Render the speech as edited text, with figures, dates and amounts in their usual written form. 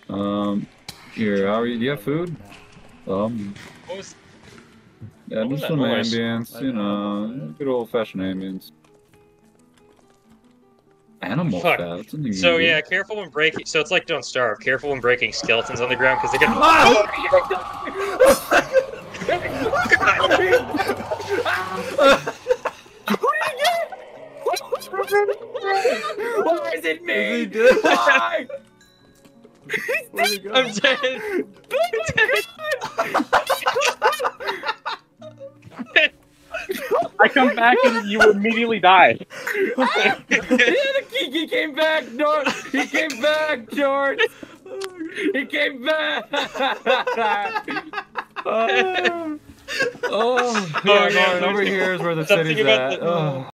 Here, how are you? Do you have food? What was Yeah, was just that some noise? ambience, you know, good old-fashioned ambience. Animal Fuck. fat, that's something you So can yeah, do. careful when breaking. So it's like Don't Starve. Careful when breaking skeletons on the ground because they get. Why is it me? Why? I'm dead. I come back and you immediately die. He came back, George. He came back, George. He came back. Oh, yeah, yeah, Norton, over there's here is where the something city's about at. the. Oh.